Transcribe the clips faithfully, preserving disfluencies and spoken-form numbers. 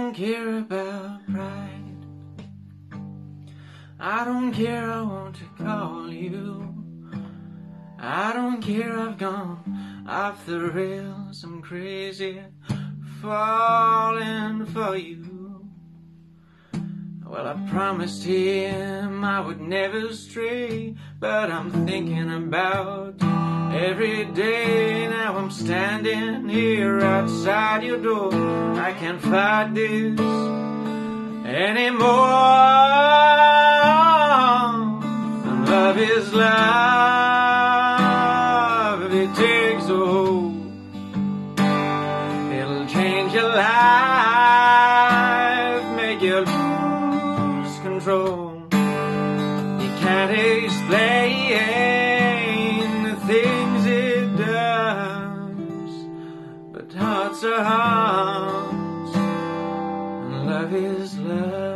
don't care about pride. I don't care, I want to call you. I don't care, I've gone off the rails. I'm crazy, falling for you. Well, I promised him I would never stray, but I'm thinking about you every day. Now I'm standing here outside your door. I can't fight this anymore. Love is love, it takes a hold. It'll change your life, make you lose control. You can't explain the things it does, but hearts are hearts, and love is love.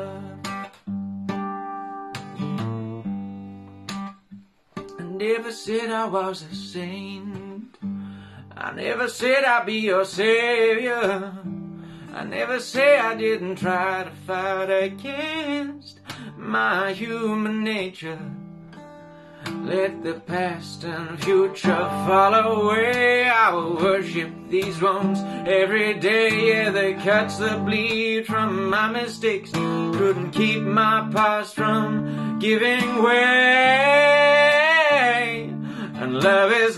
I never said I was a saint. I never said I'd be your savior. I never say I didn't try to fight against my human nature. Let the past and future fall away. I will worship these wounds every day. Yeah, the cuts that bleed from my mistakes couldn't keep my past from giving way. And love is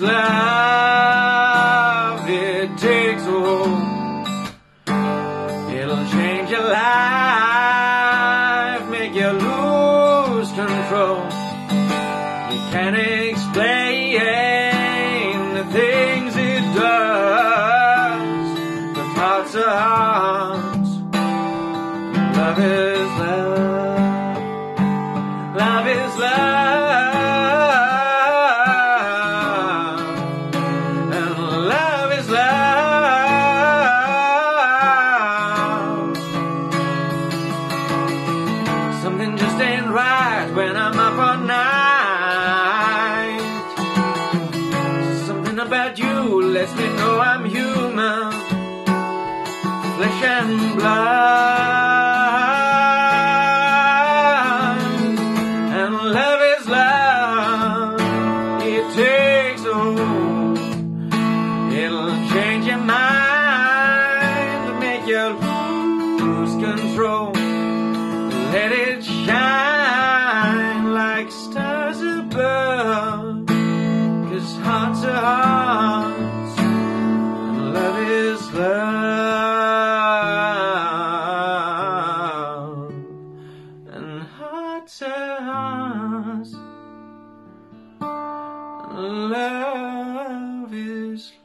love, it takes a hold. It'll change your life, make you lose control. You can't explain the things it does, but hearts are hearts. Love is love, love is love. Something just ain't right when I'm up all night. Something about you lets me know I'm human, flesh and blood. And love is love, it takes a hold. It'll change your mind, make you lose control. Let it shine like stars above, 'cause hearts are hearts, and love is love. And hearts are hearts, and love is love.